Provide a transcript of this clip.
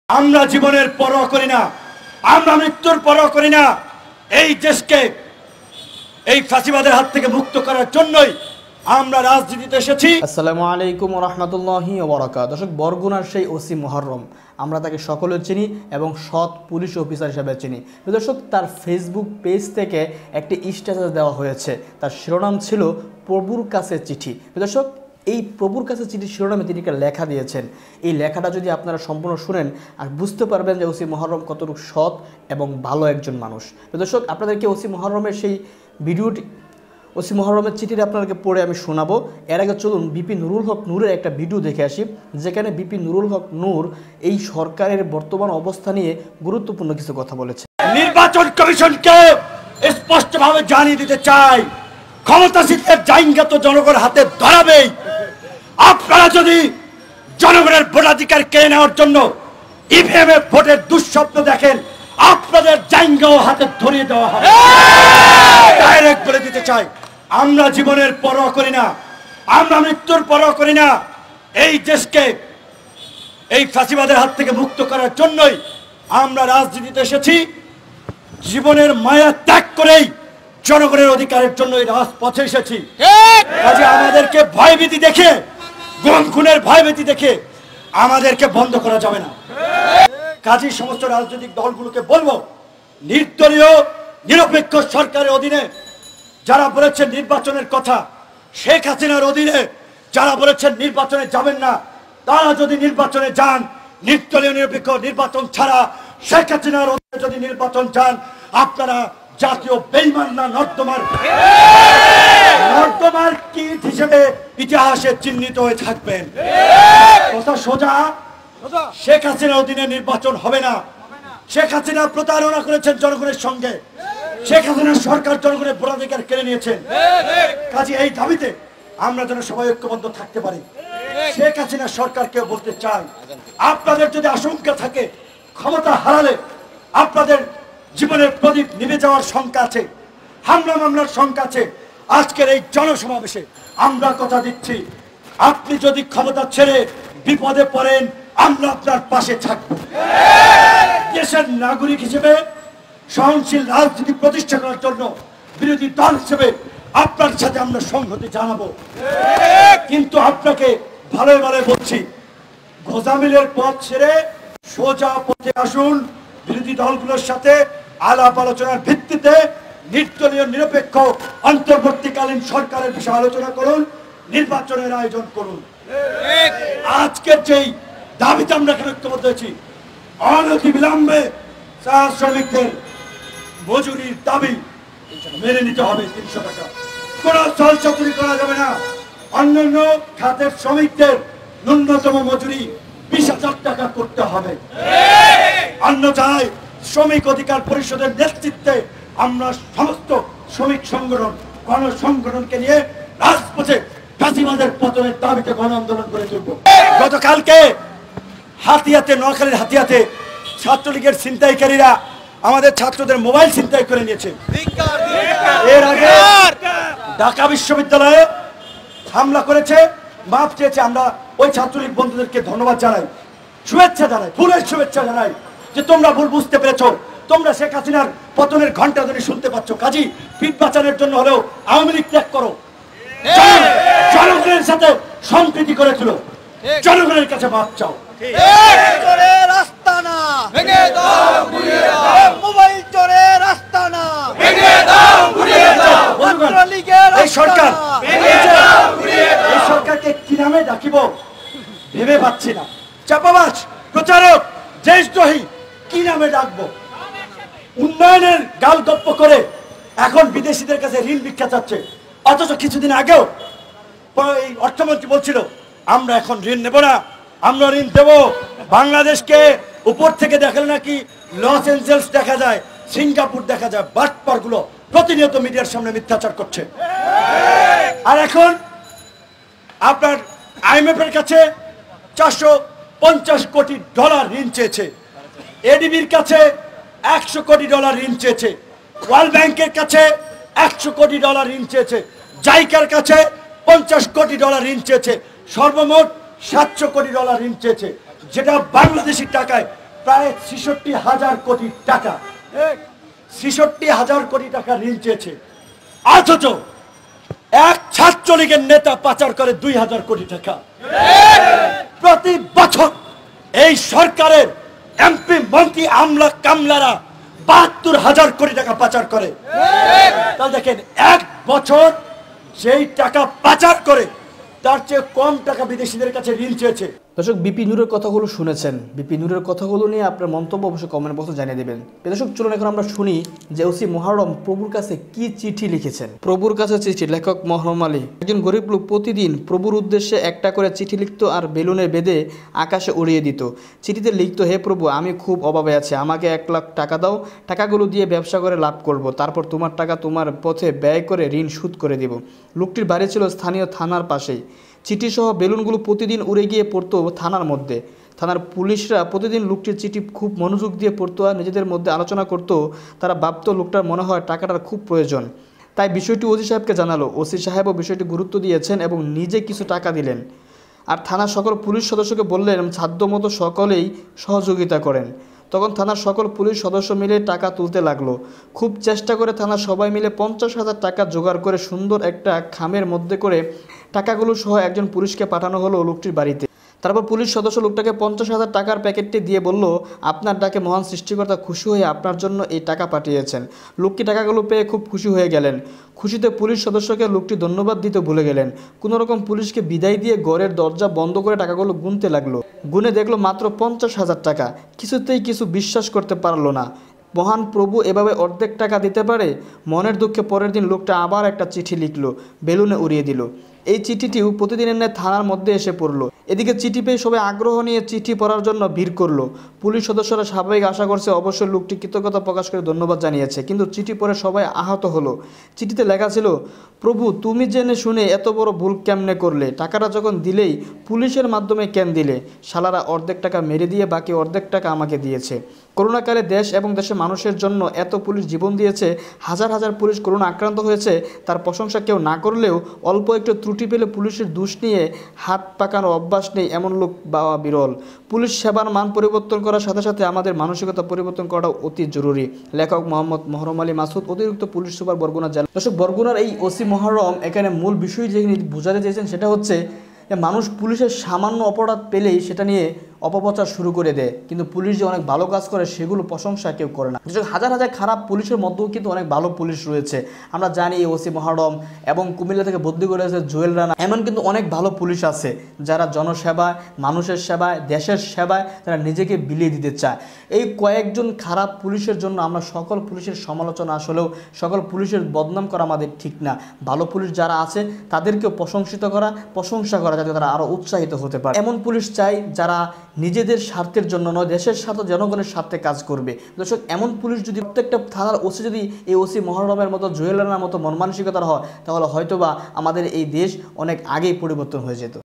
আমরা জীবনের পরোয়া করি না, আমরা মৃত্যুর পরোয়া করি না। এই দেশকে এই ফাঁসিবাদের হাত থেকে মুক্ত করার জন্যই আমরা রাজনীতিতে এসেছি। আসসালামু আলাইকুম ওয়া রাহমাতুল্লাহি ওয়া বারাকাতুহু। দর্শক, বরগুনার সেই ওসি মুহররম, আমরা তাকে সকলে চিনি এবং সৎ পুলিশ অফিসার হিসেবে চিনি। দর্শক, তার ফেসবুক পেজ থেকে একটি স্ট্যাটাস দেওয়া হয়েছে, তার শিরোনাম ছিল প্রভুর কাছে চিঠি। দর্শক, এই প্রভুর কাছে চিঠি শিরোনামে তিনি একটা লেখা দিয়েছেন। এই লেখাটা যদি আপনারা সম্পূর্ণ শুনেন আর বুঝতে পারবেন যে ওসি মুহররম কতটুকু সৎ এবং ভালো একজন মানুষ। দর্শক, আপনাদেরকে ওসি মুহররমের সেই ভিডিওটি, ওসি মুহররমের চিঠিটা আপনাদেরকে পড়ে আমি শোনাবো। এর আগে চলুন বিপি নুরুল হক নূরের একটা ভিডিও দেখে আসি, যেখানে বিপি নুরুল হক নূর এই সরকারের বর্তমান অবস্থা নিয়ে গুরুত্বপূর্ণ কিছু কথা বলেছে। নির্বাচন কমিশনকে স্পষ্টভাবে জানিয়ে দিতে চাই, ক্ষমতাসীনদের জায়গা তো জনগণের হাতে ধরাবেই। আপনারা যদি জনগণের ভোটাধিকার কেড়ে নেওয়ার জন্য ইভিএম এ ভোটের দুঃস্বপ্ন দেখেন, আপনাদের জায়গাও হাতে ধরিয়ে দেওয়া হবে। ডাইরেক্ট বলে দিতে চাই, আমরা জীবনের পরোয়া করি না, আমরা মৃত্যুর পরোয়া করি না। এই দেশকে এই ফাঁসিবাদের হাত থেকে মুক্ত করার জন্যই আমরা রাজনীতিতে এসেছি। জীবনের মায়া ত্যাগ করেই জনগণের অধিকারের জন্য এই রাজপথে এসেছি। কাজে আমাদেরকে ভয়ভীতি দেখে, গুম খুনের ভয়ভীতি দেখে আমাদেরকে বন্ধ করা যাবে না। কাজী সমস্ত রাজনৈতিক দলগুলোকে বলবো, নির্দলীয় নিরপেক্ষ সরকারের অধীনে যারা বলেছেন নির্বাচনের কথা, শেখ হাসিনার অধীনে যারা বলেছেন নির্বাচনে যাবেন না, তারা যদি নির্বাচনে যান, নির্দলীয় নিরপেক্ষ নির্বাচন ছাড়া শেখ হাসিনার অধীনে যদি নির্বাচন যান, আপনারা জাতীয় বেঈমান না নর্দমার কীট হিসেবে ইতিহাসে চিহ্নিত হয়ে থাকবেন। কথা সোজা, শেখ হাসিনার অধীনে নির্বাচন হবে না। শেখ হাসিনা প্রতারণা করেছেন জনগণের সঙ্গে, শেখ হাসিনার সরকার জনগণের ভোটাধিকার কেড়ে নিয়েছেন। কাজে এই দাবিতে আমরা যেন সবাই ঐক্যবদ্ধ থাকতে পারি। শেখ হাসিনা সরকারকে বলতে চাই, আপনাদের যদি আশঙ্কা থাকে ক্ষমতা হারালে আপনাদের জীবনের প্রদীপ নিভে যাওয়ার শঙ্কা আছে, হামলা মামলার শঙ্কা আছে, আজকের এই জনসমাবেশে আমরা কথা দিচ্ছি, আপনি যদি ক্ষমতা ছেড়ে বিপদে পড়েন, আমরা আপনার পাশে থাকব। দেশের নাগরিক হিসেবে সহনশীল রাজনীতি প্রতিষ্ঠা করার জন্য বিরোধী দল হিসেবে আপনার সাথে আমরা সংহতি জানাবো। কিন্তু আপনাকে ভালো ভালো বলছি, গোজামিলের পথ ছেড়ে সোজা পথে আসুন। বিরোধী দলগুলোর সাথে আলাপ আলোচনার ভিত্তিতে নির্দলীয় নিরপেক্ষ অন্তর্বর্তীকালীন সরকারের বিষয়ে আলোচনা করুন, নির্বাচনের আয়োজন করুন। আজকের যেই দাবিতে আমরা ঐক্যবদ্ধ হয়েছি, অনতি বিলম্বে চা শ্রমিকদের মজুরির দাবি মেনে নিতে হবে। 300 টাকা, কোন ছলচাতুরি করা যাবে না। অন্যান্য খাতের শ্রমিকদের ন্যূনতম মজুরি 20,000 টাকা করতে হবে। অন্যথায় শ্রমিক অধিকার পরিষদের নেতৃত্বে আমরা সমস্ত শ্রমিক সংগঠন, গণসংগঠনকে নিয়ে রাজপথে ফাঁসিবাদের পতনের দাবিতে গণ আন্দোলন করে তুলব। গতকালকে হাতিয়াতে, নোয়াখালীর হাতিয়াতে ছাত্রলীগের ছিনতাইকারীরা আমাদের ছাত্রদের মোবাইল ছিনতাই করে নিয়েছে। এর আগে ঢাকা বিশ্ববিদ্যালয়ে হামলা করেছে, মাপ চেয়েছে। আমরা ওই ছাত্রলীগ বন্ধুদেরকে ধন্যবাদ জানাই, শুভেচ্ছা জানাই, ফুলের শুভেচ্ছা জানাই যে তোমরা ভুল বুঝতে পেরেছো, তোমরা শেখ হাসিনার পতনের ঘন্টা ধরে শুনতে পাচ্ছ। কাজী পিঠ বাঁচানোর জন্য হলেও আওয়ামী লীগ ত্যাগ করো, জনগণের সাথে সম্প্রীতি করে তুলো, জনগণের কাছে মাপ চাও। এই সরকারকে কি নামে ডাকিব ভেবে পাচ্ছি না। চাপাবাজ, প্রচারক, দেশদ্রোহী কি নামে ডাকবো? উন্নয়নের গালগপ্প করে এখন বিদেশিদের কাছে ঋণ ভিক্ষা চাচ্ছে, অথচ কিছুদিন আগেও এই অর্থমন্ত্রী বলছিল আমরা এখন ঋণ নেব না, আমরা ঋণ দেব। বাংলাদেশকে উপর থেকে দেখালে নাকি লস এঞ্জেলস দেখা যায়, সিঙ্গাপুর দেখা যায়। বাটপার গুলো প্রতিনিয়ত মিডিয়ার সামনে মিথ্যাচার করছে। আর এখন আপনার IMF এর কাছে 450 কোটি ডলার ঋণ চেয়েছে, এডিবির কাছে 100 কোটি ডলার ঋণ চেয়েছে, ওয়ার্ল্ড ব্যাংকের কাছে 100 কোটি ডলার ঋণ চেয়েছে, জাইকার কাছে 50 কোটি ডলার ঋণ চেয়েছে, সর্বমোট 700 কোটি ডলার ঋণ চেয়েছে, যেটা বাংলাদেশি টাকায় প্রায় 66,000 কোটি টাকা, 66,000 কোটি টাকা ঋণ চেয়েছে। অথচ এক ছাত্রলীগের নেতা পাচার করে 2,000 কোটি টাকা। প্রতি বছর এই সরকারের এমপি মন্ত্রী আমলা কামলারা 72,000 কোটি টাকা পাচার করে। তাহলে দেখেন, এক বছর সেই টাকা পাচার করে তার চেয়ে কম টাকা বিদেশিদের কাছে ঋণ চেয়েছে। দর্শক, বিপি নূরের কথাগুলো শুনেছেন। বিপি নূরের কথাগুলো নিয়ে আপনার মন্তব্য অবশ্যই কমেন্ট বক্সে জানিয়ে দেবেন। দর্শক, চলুন এখন আমরা শুনি যে ওসি মুহররম প্রভুর কাছে কি চিঠি লিখেছেন। প্রভুর কাছে চিঠি, লেখক মহরম আলী। একজন গরিব লোক প্রতিদিন প্রভুর উদ্দেশ্যে একটা করে চিঠি লিখত আর বেলুনে বেঁধে আকাশে উড়িয়ে দিত। চিঠিতে লিখত, হে প্রভু, আমি খুব অভাবে আছি, আমাকে 1 লাখ টাকা দাও, টাকাগুলো দিয়ে ব্যবসা করে লাভ করব, তারপর তোমার টাকা তোমার পথে ব্যয় করে ঋণ শোধ করে দিব। লোকটির বাড়ি ছিল স্থানীয় থানার পাশেই। চিঠিসহ বেলুনগুলো প্রতিদিন উড়ে গিয়ে পড়তো থানার মধ্যে। থানার পুলিশরা প্রতিদিন লোকটির চিঠি খুব মনোযোগ দিয়ে পড়তো আর নিজেদের মধ্যে আলোচনা করতো। তারা ভাবতো লোকটার মনে হয় টাকাটার খুব প্রয়োজন, তাই বিষয়টি ওসি সাহেবকে জানালো। ওসি সাহেবও বিষয়টি গুরুত্ব দিয়েছেন এবং নিজে কিছু টাকা দিলেন। আর থানার সকল পুলিশ সদস্যকে বললেন সাধ্যমতো সকলেই সহযোগিতা করেন। তখন থানার সকল পুলিশ সদস্য মিলে টাকা তুলতে লাগলো। খুব চেষ্টা করে থানার সবাই মিলে 50,000 টাকা জোগাড় করে সুন্দর একটা খামের মধ্যে করে টাকাগুলো সহ একজন পুলিশকে পাঠানো হলো লোকটির বাড়িতে। তারপর পুলিশ সদস্য লোকটাকে 50,000 টাকার প্যাকেটটি দিয়ে বলল, আপনার ডাকে মহান সৃষ্টিকর্তা খুশি হয়ে আপনার জন্য এই টাকা পাঠিয়েছেন। লোকটি টাকাগুলো পেয়ে খুব খুশি হয়ে গেলেন। খুশিতে পুলিশ সদস্যকে লোকটি ধন্যবাদ দিতে ভুলে গেলেন। কোনোরকম পুলিশকে বিদায় দিয়ে ঘরের দরজা বন্ধ করে টাকাগুলো গুনতে লাগলো। গুনে দেখলো মাত্র 50,000 টাকা। কিছুতেই কিছু বিশ্বাস করতে পারলো না। মহান প্রভু এভাবে অর্ধেক টাকা দিতে পারে? মনের দুঃখে পরের দিন লোকটা আবার একটা চিঠি লিখলো, বেলুনে উড়িয়ে দিল। এই চিঠিটিও প্রতিদিনের ন্যায় থানার মধ্যে এসে পড়লো। এদিকে চিঠি পেয়ে সবাই আগ্রহ নিয়ে চিঠি পড়ার জন্য ভিড় করলো। পুলিশ সদস্যরা স্বাভাবিক আশা করছে অবশ্যই লোকটি কৃতজ্ঞতা প্রকাশ করে ধন্যবাদ জানিয়েছে, কিন্তু চিঠি পড়ে সবাই আহত হলো। চিঠিতে লেখা ছিল, প্রভু, তুমি জেনে শুনে এত বড় ভুল কেমনে করলে? টাকাটা যখন দিলেই পুলিশের মাধ্যমে কেন দিলে? শালারা অর্ধেক টাকা মেরে দিয়ে বাকি অর্ধেক টাকা আমাকে দিয়েছে। করোনাকালে দেশ এবং দেশের মানুষের জন্য এত পুলিশ জীবন দিয়েছে, হাজার হাজার পুলিশ করোনা আক্রান্ত হয়েছে, তার প্রশংসা কেউ না করলেও অল্প একটু ত্রুটি পেলে পুলিশের দোষ নিয়ে হাত পাকানোর অভ্যাস নেই এমন লোক পাওয়া বিরল। পুলিশ সেবার মান পরিবর্তন করার সাথে সাথে আমাদের মানসিকতা পরিবর্তন করাও অতি জরুরি। লেখক মোহাম্মদ মহরম আলী মাসুদ, অতিরিক্ত পুলিশ সুপার, বরগুনা জেলা। দর্শক, বরগুনার এই ওসি মহরম এখানে মূল বিষয় যে বোঝাতে চেয়েছেন সেটা হচ্ছে যে মানুষ পুলিশের সামান্য অপরাধ পেলেই সেটা নিয়ে অপপ্রচার শুরু করে দেয়, কিন্তু পুলিশ যে অনেক ভালো কাজ করে সেগুলো প্রশংসা কেউ করে না। হাজার হাজার খারাপ পুলিশের মধ্যেও কিন্তু অনেক ভালো পুলিশ রয়েছে। আমরা জানি ওসি মহরম এবং কুমিল্লা থেকে বদলি করে এসেছে জুয়েল রানা, এমন কিন্তু অনেক ভালো পুলিশ আছে যারা জনসেবায়, মানুষের সেবায়, দেশের সেবায় তারা নিজেকে বিলিয়ে দিতে চায়। এই কয়েকজন খারাপ পুলিশের জন্য আমরা সকল পুলিশের সমালোচনা আসলেও সকল পুলিশের বদনাম করা আমাদের ঠিক না। ভালো পুলিশ যারা আছে তাদেরকেও প্রশংসা করা যাতে তারা আরও উৎসাহিত হতে পারে। এমন পুলিশ চাই যারা নিজেদের স্বার্থের জন্য নয়, দেশের স্বার্থ, জনগণের স্বার্থে কাজ করবে। দর্শক, এমন পুলিশ যদি প্রত্যেকটা থানার ওসি যদি এই ওসি মহরমের মতো, জুয়েল রানার মতো মন মানসিকতার হয়, তাহলে হয়তোবা আমাদের এই দেশ অনেক আগেই পরিবর্তন হয়ে যেত।